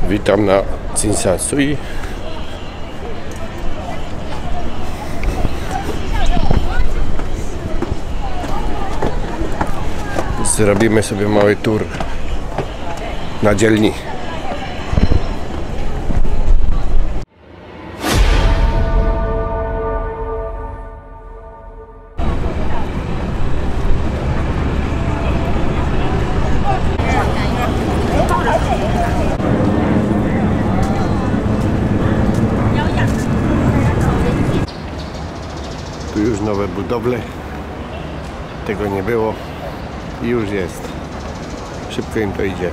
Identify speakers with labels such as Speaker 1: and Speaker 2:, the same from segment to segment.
Speaker 1: Witam na Tsinsansui. Zrobimy sobie mały tour na dzielni. Tu już nowe budowle, tego nie było i już jest. Szybko im to idzie.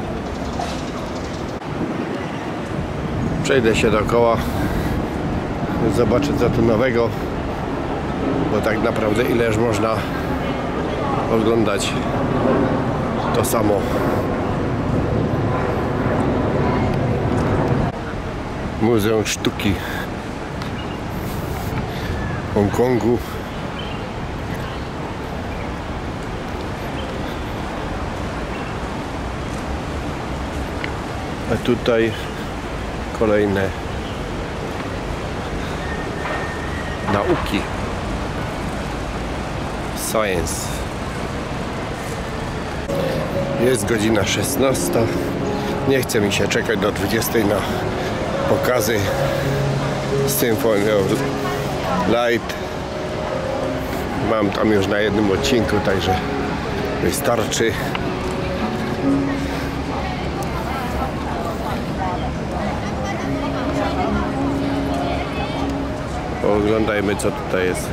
Speaker 1: Przejdę się dookoła, zobaczę co tu nowego, bo tak naprawdę ileż można oglądać to samo. Muzeum Sztuki Hongkongu. A tutaj kolejne nauki. Science. Jest godzina 16. Nie chce mi się czekać do 20 na pokazy Symphony of Light. Mam tam już na jednym odcinku, także wystarczy. Oglądajmy co tutaj jest.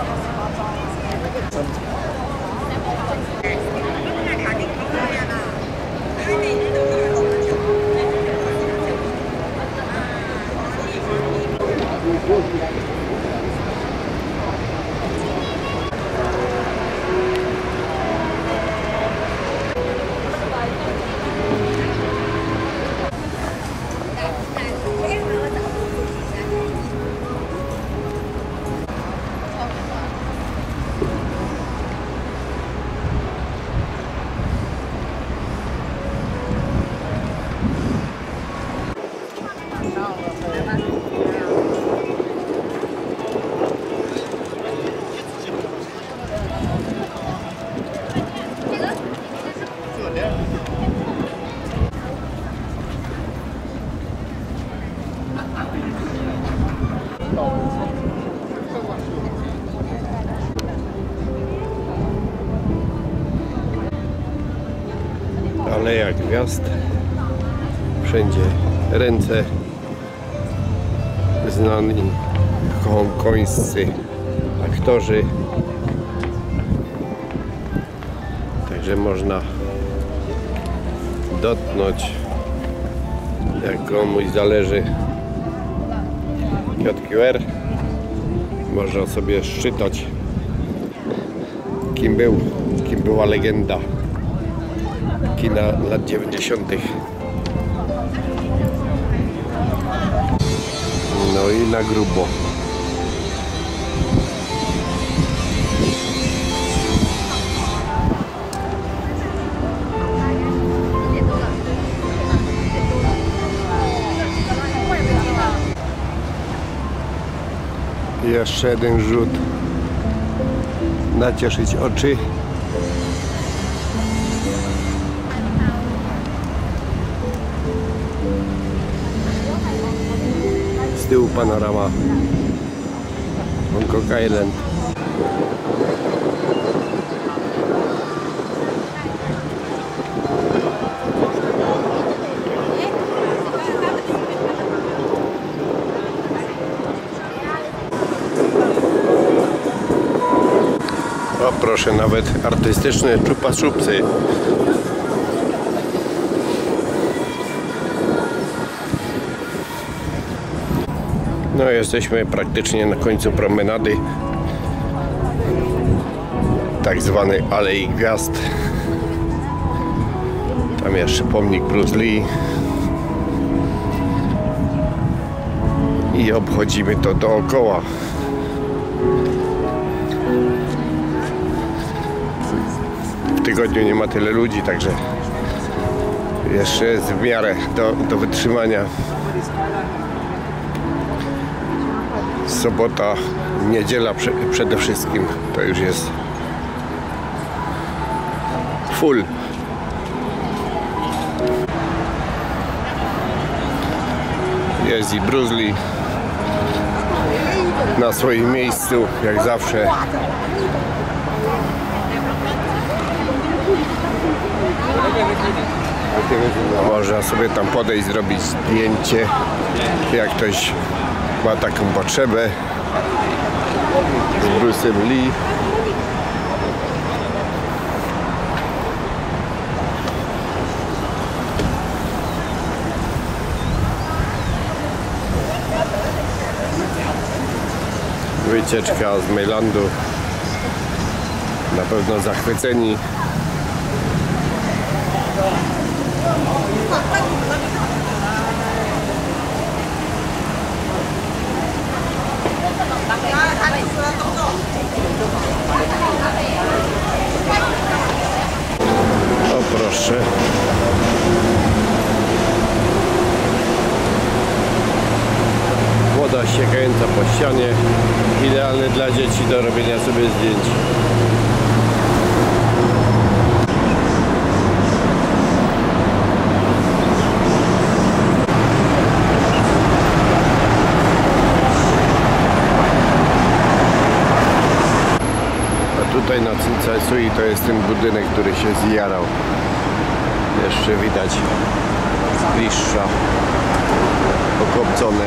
Speaker 1: Aleja Gwiazd. Wszędzie ręce znani hongkońscy aktorzy. Także można dotknąć, jak komuś zależy, kod QR. Można sobie szczytać, kim była legenda kina lat 90. No i na grubo. Jeszcze jeden rzut. Nacieszyć oczy. Z tyłu panorama Hongkong Island. O proszę, nawet artystyczne czupa-czupsy. No jesteśmy praktycznie na końcu promenady, tak zwanej Alei Gwiazd. Tam jeszcze pomnik Bruce Lee i obchodzimy to dookoła. W tygodniu nie ma tyle ludzi, także Jeszcze jest w miarę do wytrzymania. Sobota, niedziela przede wszystkim to już jest full. Jest i Bruce Lee na swoim miejscu, jak zawsze. Można sobie tam podejść, zrobić zdjęcie, jak ktoś ma taką potrzebę z Bruce'em Lee. Wycieczka z Mejlandu. Na pewno zachwyceni. O proszę. Woda ściekająca po ścianie. Idealny dla dzieci do robienia sobie zdjęć. Tutaj na Tsinsatsui to jest ten budynek, który się zjarał. Jeszcze widać z bliższa okopcony.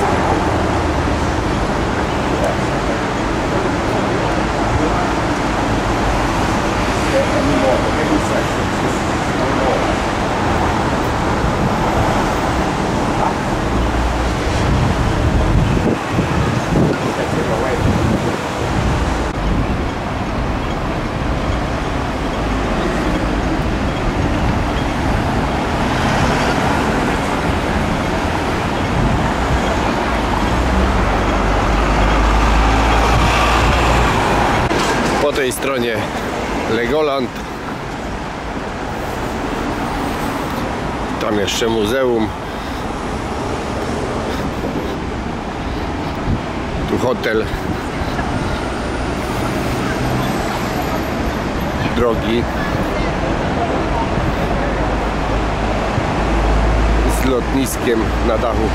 Speaker 1: Po tej stronie Legoland. Tam jeszcze muzeum. Tu hotel. Drogi. Z lotniskiem na dachu.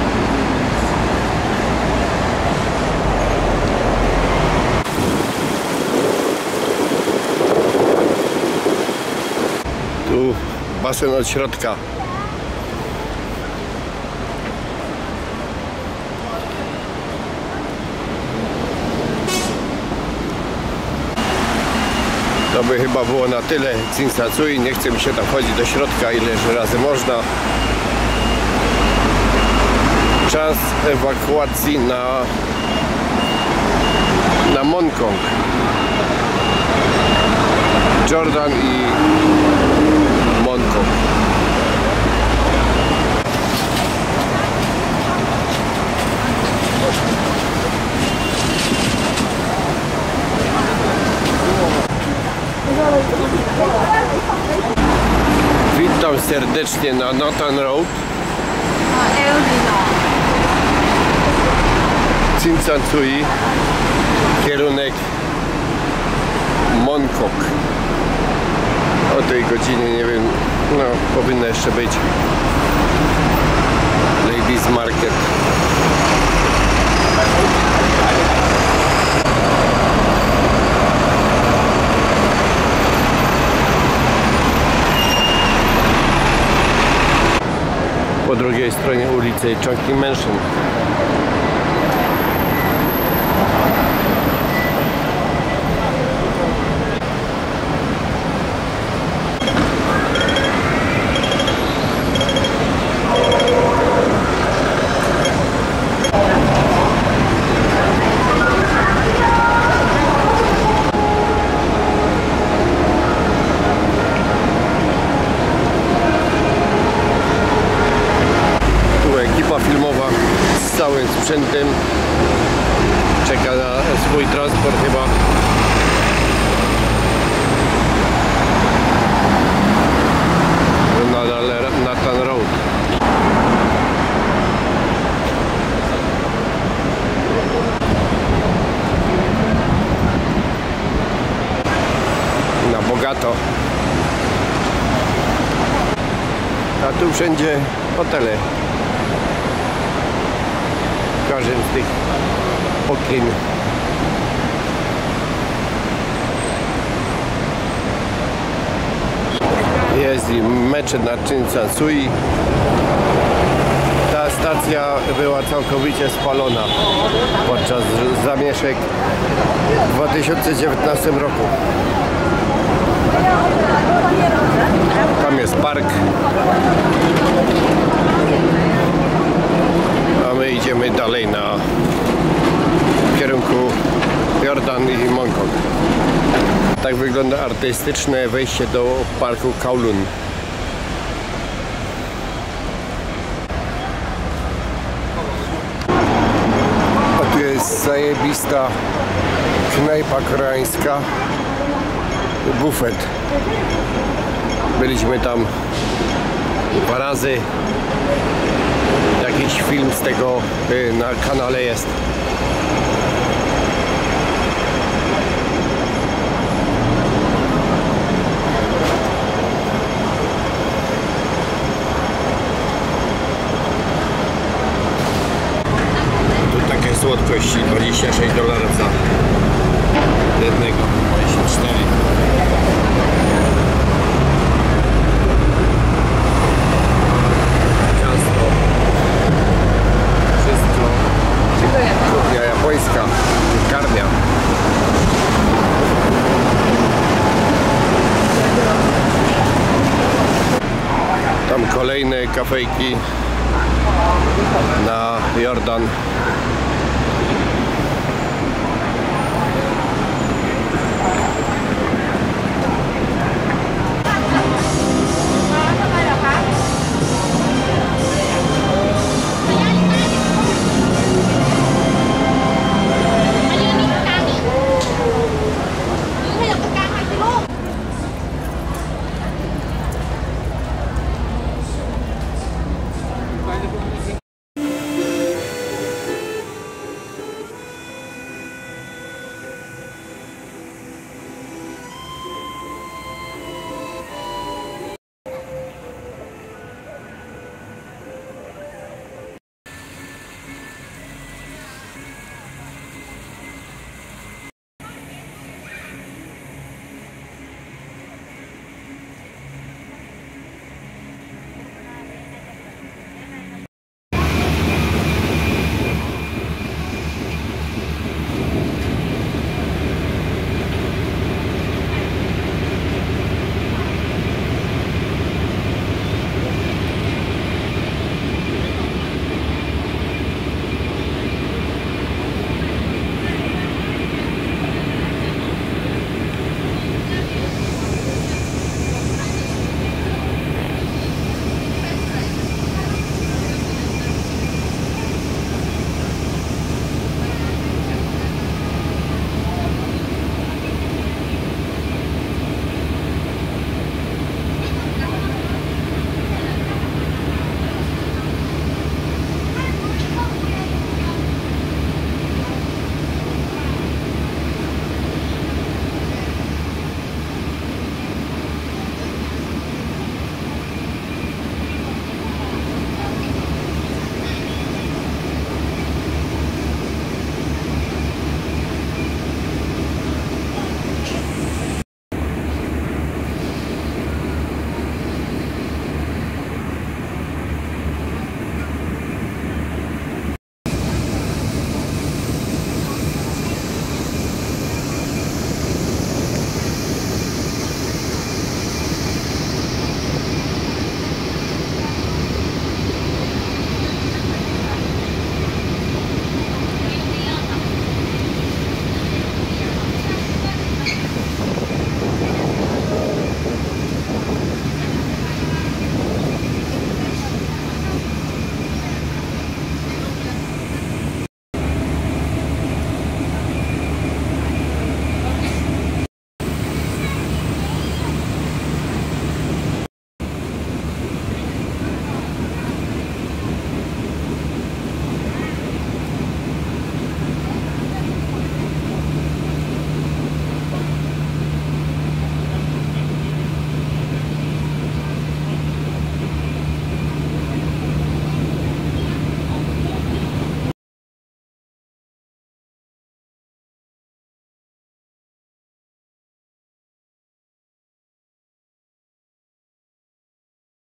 Speaker 1: Tu basen od środka. To by chyba było na tyle Tsinsatsui. Nie chce mi się tam wchodzić do środka, ileż razy można. Czas ewakuacji na Mongkok. Jordan i Mongkok. Witam serdecznie na Nathan Road. Tsinsatsui, kierunek Mongkok. O tej godzinie, nie wiem, no powinno jeszcze być Ladies Market. Po drugiej stronie ulicy Chungking Mansion. Filmowa z całym sprzętem czeka na swój transport chyba. Nadal tu wszędzie hotele. W każdym z tych okien. Jest i mecze na Chinchansui. Ta stacja była całkowicie spalona podczas zamieszek w 2019 roku. Tam jest park. A my idziemy dalej w kierunku Jordan i Mongkok. Tak wygląda artystyczne wejście do parku Kowloon. A tu jest zajebista knajpa koreańska, bufet. Byliśmy tam 2 razy. Jakiś film z tego na kanale jest. Słodkości $26 za jednego, 24. Ciasto, wszystko. Kuchnia japońska, piekarnia. Tam kolejne kafejki na Jordan.